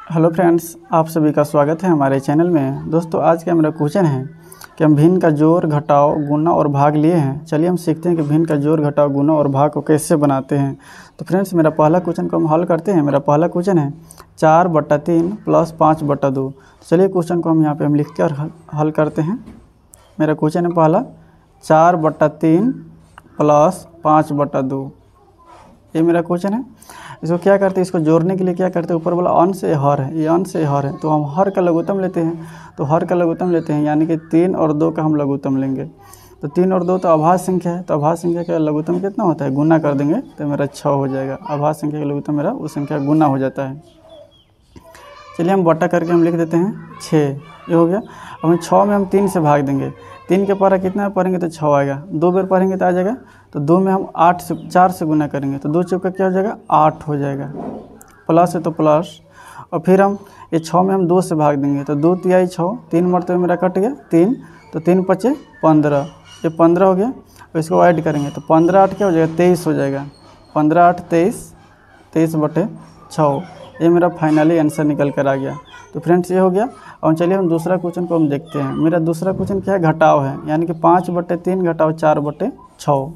Hello friends, आप सभी का स्वागत है हमारे चैनल में। दोस्तों, आज का मेरा क्वेश्चन है कि हम भिन्न का जोड़, घटाव, गुना और भाग लिए हैं। चलिए हम सीखते हैं कि भिन्न का जोड़, घटाव, गुना और भाग को कैसे बनाते हैं। तो फ्रेंड्स, मेरा पहला क्वेश्चन को हम हल करते हैं। मेरा पहला क्वेश्चन है 4/3 + 5/2। चलिए क्वेश्चन को हम यहाँ पे लिख कर हल करते हैं। मेरा क्वेश्चन है पहला 4/3 + 5/2। ये मेरा क्वेश्चन है। इसको क्या करते हैं, इसको जोड़ने के लिए क्या करते हैं, ऊपर वाला अंश से हर है, ये अंश से हर है, तो हम हर का लघुत्तम लेते हैं। तो हर का लघुत्तम लेते हैं, यानी कि 3 और 2 का हम लघुत्तम लेंगे। तो 3 और 2 तो अभाज्य संख्या है, तो अभाज्य संख्या का लघुत्तम कितना होता है, गुना कर देंगे तो मेरा 6 हो जाएगा। अभाज्य संख्या का लघुत्तम मेरा उस संख्या गुना हो जाता है। चलिए हम बटा करके हम लिख देते हैं 6, ये हो गया। अब हम 6 में हम 3 से भाग देंगे। 3 के पारा कितना पढ़ेंगे तो 6 आएगा। 2 बार पढ़ेंगे तो आ जाएगा। तो 2 में हम 4 से गुना करेंगे तो 2 चौका क्या हो जाएगा, 8 हो जाएगा। प्लस है तो प्लस, और फिर हम ये 6 में हम 2 से भाग देंगे तो 2 तिहाई 6, 3 मरतबे मेरा कट गया 3, तो 3 × 5 = 15, ये 15 हो गया। और इसको ऐड करेंगे तो 15 × 8 क्या हो जाएगा, 23 हो जाएगा। 15 × 8 = 23, 23/6। ये मेरा फाइनली आंसर निकल कर आ गया। तो फ्रेंड्स, ये हो गया। और चलिए हम दूसरा क्वेश्चन को हम देखते हैं। मेरा दूसरा क्वेश्चन क्या है, घटाव है, यानी कि 5/3 घटाव 4/6।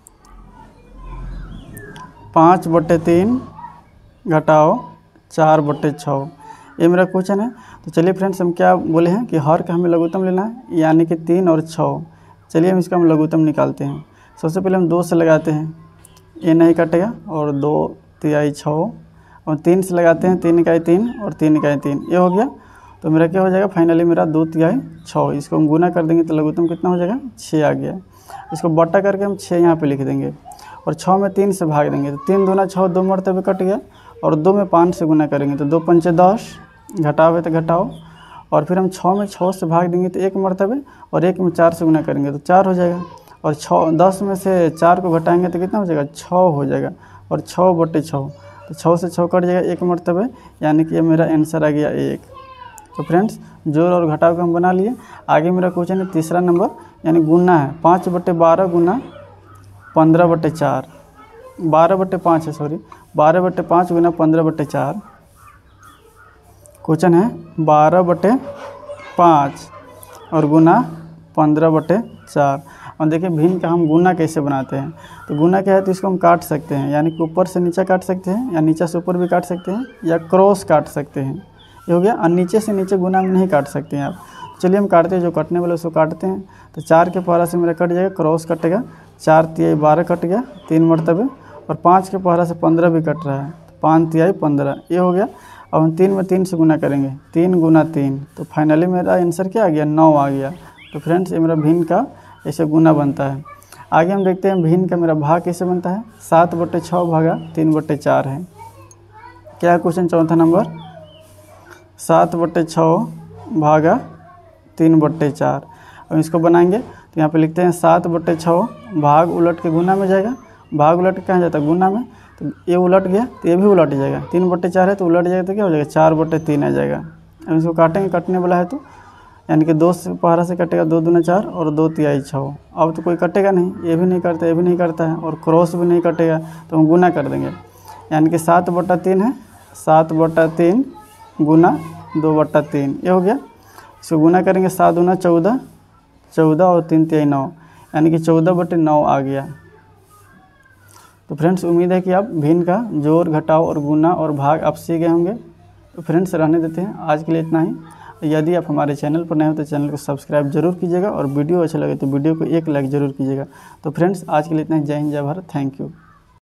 5/3 घटाव 4/6, ये मेरा क्वेश्चन है। तो चलिए फ्रेंड्स, हम क्या बोले हैं कि हर का हमें लघुत्तम लेना है, यानी कि 3 और 6। चलिए हम इसका हम लघुत्तम निकालते हैं। सबसे पहले हम 2 से लगाते हैं, ये नहीं कटेगा, और 2 तिहाई 6, और 3 से लगाते हैं, 3 × 3 और 3 × 3, ये हो गया। तो मेरा क्या हो जाएगा, फाइनली मेरा 2 तिहाई 6। इसको हम गुना कर देंगे तो लघुत्तम कितना हो जाएगा, 6 आ गया। इसको बटा करके हम 6 यहाँ पे लिख देंगे, और 6 में 3 से भाग देंगे तो 3 दूना 6, 2 मरतबे कट गया। और 2 में 5 से गुना करेंगे तो 2 × 5 = 10, घटाव है तो घटाओ। और फिर हम 6 में 6 से भाग देंगे तो 1 मरतबे, और 1 में 4 से गुना करेंगे तो 4 हो जाएगा। और 10 में से 4 को घटाएंगे तो कितना हो जाएगा, 6 हो जाएगा। और 6/6, तो 6 से 6 कट जाएगा 1 मरतबे, यानी कि ये मेरा आंसर आ गया 1। तो फ्रेंड्स, जोड़ और घटाव को हम बना लिए। आगे मेरा क्वेश्चन है तीसरा नंबर, यानी गुना है। 5/12 गुना 15/4, 12/5 है, सॉरी, 12/5 गुना 15/4। क्वेश्चन है 12/5 और गुना 15/4। और देखिए भिन्न का हम गुना कैसे बनाते हैं। तो गुना क्या है, तो इसको हम काट सकते हैं, यानी कि ऊपर से नीचे काट सकते हैं, या नीचे से ऊपर भी काट सकते हैं, या क्रॉस काट सकते हैं, ये हो गया। और नीचे से नीचे गुना में नहीं काट सकते हैं आप। चलिए हम काटते हैं, जो कटने वाले उसको काटते हैं। तो 4 के पहरा से मेरा कट जाएगा, क्रॉस कटेगा, 4 तिहाई 12 कट गया 3 मरतबे, और 5 के पहरा से 15 भी कट रहा है, तो 5 तिहाई 15, ये हो गया। अब हम 3 में 3 से गुना करेंगे, 3 × 3, तो फाइनली मेरा आंसर क्या आ गया, 9 आ गया। तो फ्रेंड्स, ये मेरा भिन्न का ऐसे गुना बनता है। आगे हम देखते हैं भिन्न का मेरा भाग कैसे बनता है। 7/6 भागा 3/4 है। क्या है क्वेश्चन, चौथा नंबर, 7/6 भागा 3/4। अब इसको बनाएंगे तो यहाँ पे लिखते हैं 7/6, भाग उलट के गुना में जाएगा, भाग उलट के कहाँ जाता है, गुना में। तो ये उलट गया तो ये भी उलट जाएगा, 3/4 है तो उलट जाएगा तो क्या हो जाएगा, 4/3 आ जाएगा। अब इसको काटेंगे, कटने वाला है तो, यानी कि 2 से पहरा से कटेगा, 2 दूना 4 और 2 तिहाई 6। अब तो कोई कटेगा नहीं, ये भी नहीं करता, ये भी नहीं करता है, और क्रॉस भी नहीं कटेगा, तो हम गुना कर देंगे, यानी कि 7/3 है, 7/3 गुना 2/3, ये हो गया। इसको गुना करेंगे, 7 दूना 14, 14 और 3 तिहाई 9, यानी कि 14/9 आ गया। तो फ्रेंड्स, उम्मीद है कि आप भिन्न का जोड़, घटाव और गुना और भाग आप सीख गए होंगे। तो फ्रेंड्स, रहने देते हैं आज के लिए इतना ही। यदि आप हमारे चैनल पर नए हो तो चैनल को सब्सक्राइब जरूर कीजिएगा, और वीडियो अच्छा लगे तो वीडियो को 1 लाइक ज़रूर कीजिएगा। तो फ्रेंड्स, आज के लिए इतना ही। जय हिंद, जय भारत, थैंक यू।